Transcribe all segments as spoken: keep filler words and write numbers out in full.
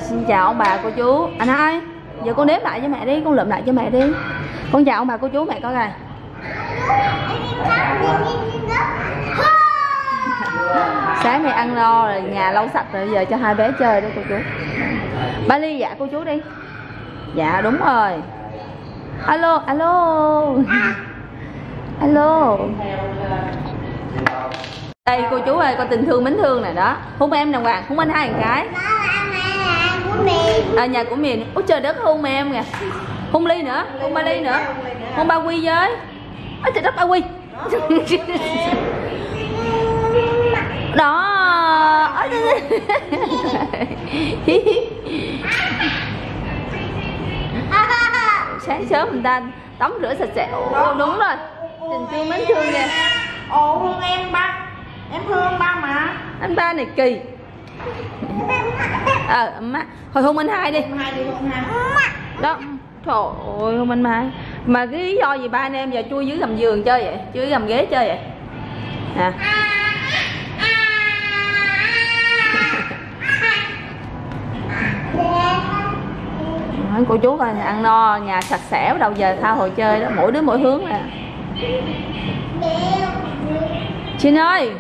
xin chào ông bà cô chú. Anh hai, giờ con đếm lại cho mẹ đi, con lượm lại cho mẹ đi. Con chào ông bà cô chú mẹ coi coi. Sáng nay ăn no rồi, nhà lau sạch rồi, giờ cho hai bé chơi đó cô chú. Ba Ly dạ cô chú đi. Dạ đúng rồi. Alo, alo. Alo. Đây cô chú ơi, coi tình thương mến thương này đó. Hôn em nè Hoàng, hôn anh hai một cái. À, nhà của miền. Ôi trời đất, hôn em kìa. Hôn Ly nữa, hôn ba Ly nữa. Hôn ba Quy với. Ôi trời đất, ba Quy. Đó. Sáng sớm người ta tắm rửa sạch sẽ. Ồ, đúng rồi. Tình thương mến thương kìa. Ồ, thương em ba. Em thương ba mà. Anh ba này kỳ. Ờ à, má. Thôi hôn anh hai đi. Hôn hai đi, hôn hai. Đó. Trời ơi, hôn anh hai. Mà cái lý do gì ba anh em giờ chui dưới gầm giường chơi vậy? Chui dưới gầm ghế chơi vậy? Hả? Nói cô chú coi ăn no, nhà sạch sẽ, bắt đầu giờ tha hồ chơi đó, mỗi đứa mỗi hướng nè. Chín ơi,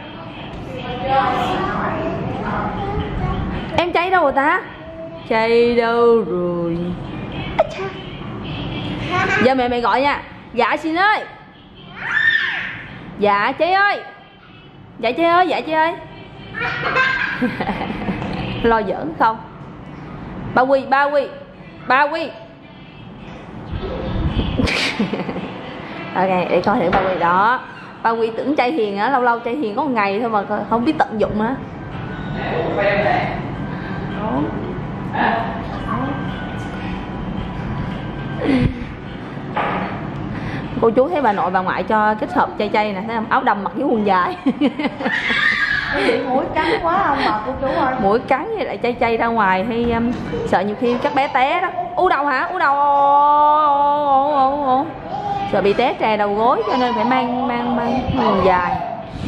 em cháy đâu rồi ta? Cháy đâu rồi? Giờ mẹ mẹ gọi nha. Dạ Xin ơi. Dạ Cháy ơi. Dạ Cháy ơi, dạ Cháy ơi. Lo giỡn không? Ba Quy, ba Quy, ba Quy. Ok, để coi thử ba Quy đó. Ba Quy tưởng Chay Hiền á, lâu lâu Chay Hiền có một ngày thôi mà không biết tận dụng á. Cô chú thấy bà nội bà ngoại cho kết hợp Chay Chay nè, thấy không? Áo đầm mặc với quần dài. Mũi cắn quá không bà cô chú ơi. Mũi cắn với lại Chay Chay ra ngoài hay um, sợ nhiều khi các bé té đó. U đầu hả? U đầu. Sợ bị té trè đầu gối cho nên phải mang mang mang quần dài.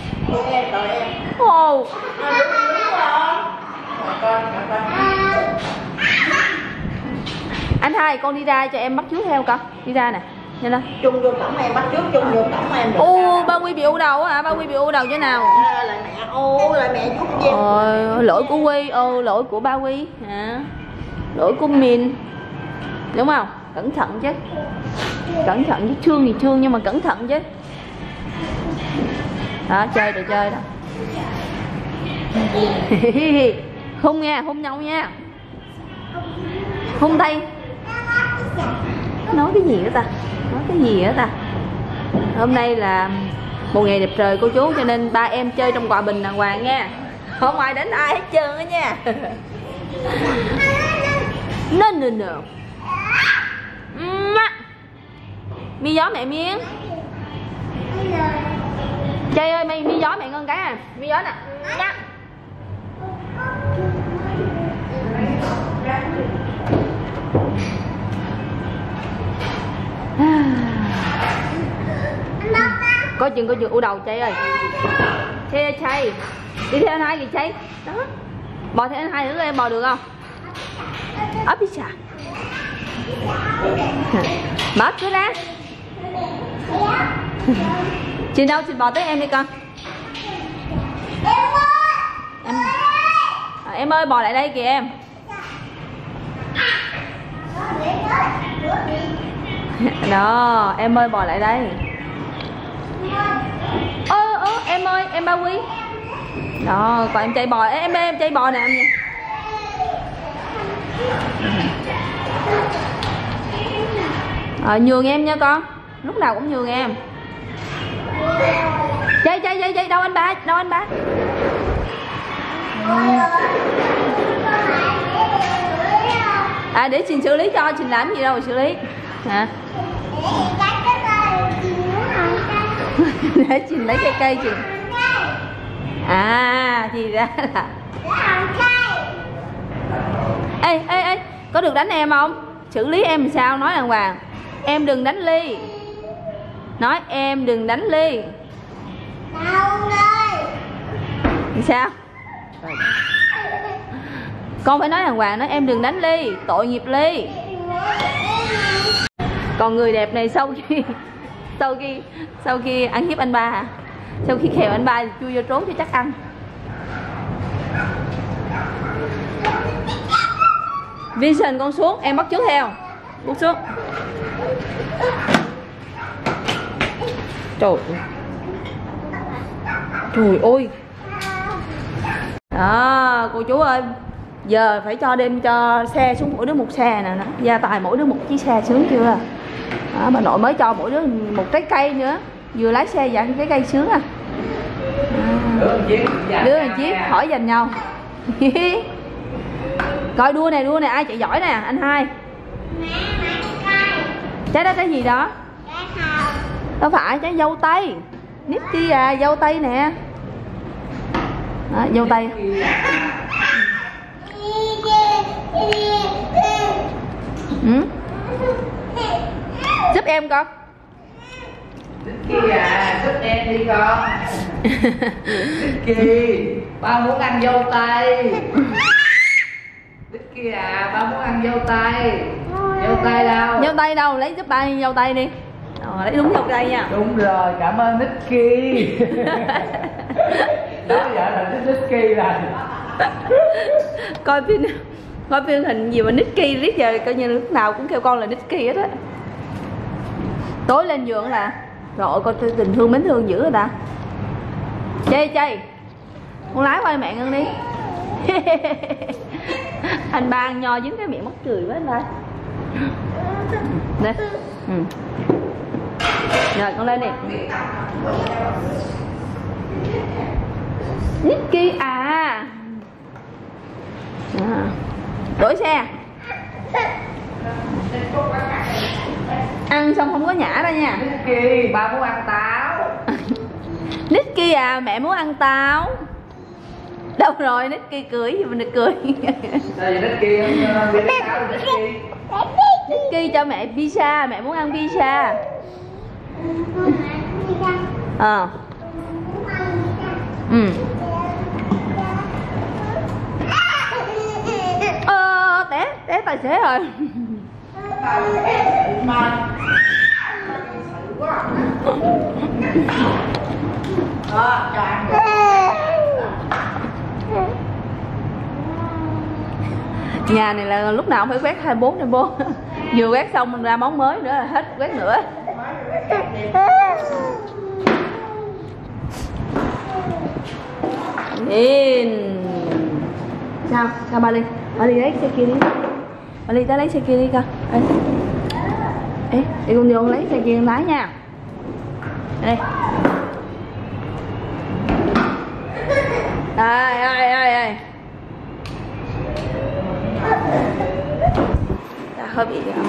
Ồ. Anh hai, con đi ra cho em bắt chước theo con. Đi ra nè. Nhanh lên. Chung vô cổng em, bắt trước chung vô cổng em. U, ba Quy bị u đầu hả? Ba Quy bị u đầu chứ nào? À, lại mẹ, ô lại mẹ chút em. Ờ, lỗi của Quy, ô lỗi của ba Quy hả? Lỗi của mình. Đúng không? Cẩn thận chứ. Cẩn thận chứ, thương thì thương nhưng mà cẩn thận chứ. Đó, chơi rồi chơi đó. Hôn nha, hôn nhau nha. Hôn tay. Nói cái gì nữa ta? Nói cái gì nữa ta? Hôm nay là một ngày đẹp trời cô chú, cho nên ba em chơi trong quà bình đàng hoàng nha. Không ai đánh ai hết trơn á nha. No no no. Mi gió mẹ miếng. Chay ơi, mày mi gió mẹ ngon cái à. Mi gió nè. Nhá. Có chừng có chừng u đầu Chay ơi. Chay ơi Chay. Đi theo anh hai gì Chay. Đó. Bò theo anh hai nữa em bò được không? Ấp đi xà. Mở cửa ra. Chị đâu, chị bò tới em đi con. Em à, em ơi bò lại đây kìa em. Đó, em ơi bò lại đây. Ơ ơ em ơi, em ba Quy. Đó, còn em Chay bò. Ê, em ơi em Chay bò nè em. Ờ, nhường em nha con. Lúc nào cũng nhường em. Chay Chay Chay Chay đâu anh ba, đâu anh ba. À để Trình xử lý cho, Trình làm gì đâu mà xử lý. Hả? Để Trình lấy cây cây Trình. À thì ra là. Ê ê ê, có được đánh em không? Xử lý em làm sao, nói đàng hoàng. Em đừng đánh Ly. Nói em đừng đánh Ly. Sao? Con phải nói đàng hoàng, nói em đừng đánh Ly, tội nghiệp Ly. Còn người đẹp này sau khi sau khi sau khi ăn hiếp anh ba hả? Sau khi khèo anh ba thì chui vô trốn cho chắc ăn. Vincent con xuống, em bắt chước theo. Bước xuống. Trời ơi. Trời ơi. Đó, cô chú ơi, giờ phải cho đêm cho xe xuống mỗi đứa một xe nè, gia tài mỗi đứa một chiếc xe sướng chưa? Đó, bà nội mới cho mỗi đứa một trái cây nữa, vừa lái xe dặn trái cây sướng à. À, đứa một chiếc hỏi giành nhau. Coi đua này, đua này ai chạy giỏi nè, anh hai. Trái đó trái gì đó? Đâu phải, trái dâu tây. Nicky à, dâu tây nè. Đó, dâu tây. Ừ? Giúp em con. Nicky à, giúp em đi con. Nicky, ba muốn ăn dâu tây. Nicky à, ba muốn ăn dâu tây. Dâu tây đâu? Dâu tây đâu, lấy giúp ba dâu tây đi. Ờ, lấy đúng dâu tây nha. Đúng rồi, cảm ơn Nicky. Đó giờ là thích Nicky rồi. Coi phim coi phim hình gì mà Nicky riết giờ coi như lúc nào cũng kêu con là Nicky hết á. Tối lên giường là rồi coi tình thương mến thương dữ rồi ta. Chay chay, con lái qua mẹ ngân đi. Anh ba ăn nho dính cái miệng mắc cười quá anh ba. Nè. Ừ. Rồi con lên đi. Nicky à. À. Đổi xe. Ăn xong không có nhả ra nha. Nicky, ba muốn ăn táo. Nicky à, mẹ muốn ăn táo. Đâu rồi, Nicky cười gì mà được cười. Sao vậy Nicky? Biết táo rồi Nicky. Nicky cho mẹ pizza, mẹ muốn ăn pizza. Ờ. Ừ. Ờ, té, té tài xế rồi. Nhà này là lúc nào cũng phải quét hai mươi bốn trên bốn. Vừa quét xong mình ra món mới nữa là hết quét nữa. In. Sao? Sao ba Ly? Ba Ly lấy xe kia đi. Ba Ly tới lấy xe kia đi coi. Ê. Ê, đi con vô lấy xe kia lái nha. Đây. Ai ai ai ai. Đã hơi bị rồi.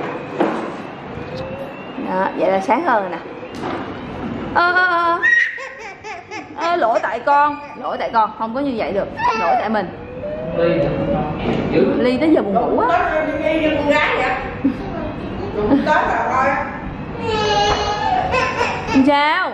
Đó, vậy là sáng hơn rồi nè. Ơ ơ ơ. Ê, lỗi tại con, lỗi tại con, không có như vậy được, lỗi tại mình. Ly tới giờ buồn ngủ á. Sao?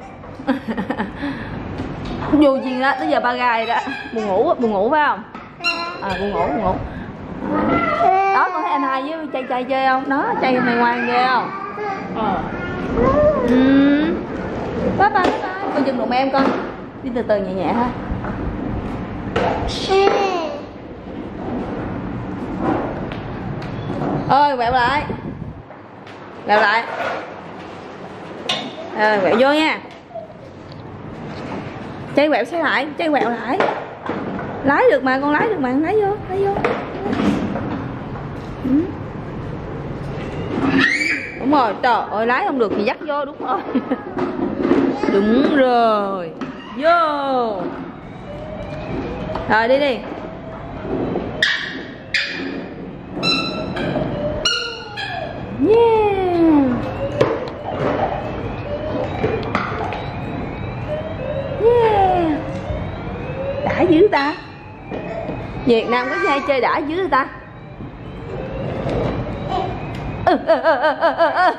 Dù gì đó, tới giờ ba gài đó, buồn ngủ, buồn ngủ phải không? À, buồn ngủ, buồn ngủ. Đó, con thấy anh hai với chay chay chơi không? Đó, chay mày ngoan ghê không? Ờ. Ừ. Bye bye bye bye. Con dừng đụng em con. Đi từ từ nhẹ nhẹ thôi. Ơi quẹo lại. Quẹo lại. Rồi quẹo vô nha. Chay quẹo xe lại, chay quẹo lại. Lái được mà, con lái được mà, lái vô, lái vô. Ừ. Đúng rồi, trời ơi lái không được thì dắt vô, đúng rồi. Đúng rồi. Vô. Rồi đi đi. Yeah. Yeah. Đã dữ ta. Việt Nam có ai chơi đã dữ ta. Ừ, ừ, ừ, ừ, ừ, ừ.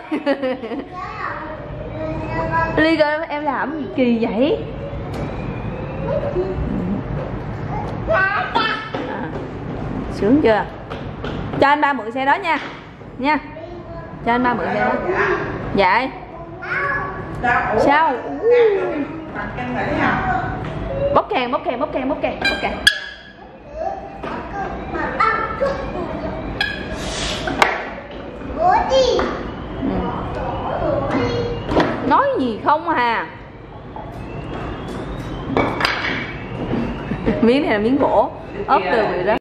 Ly coi em làm gì kỳ vậy? À. Sướng chưa? Cho anh ba mượn xe đó nha. Nha. Cho anh ba mượn xe đó. Dạ. Sao? Bóp kèn, bóp kèn, bóp kèn, bóp kèn, bóp kèn. Ừ. Nói gì không hà. Miếng này là miếng gỗ ốp từ vậy đó.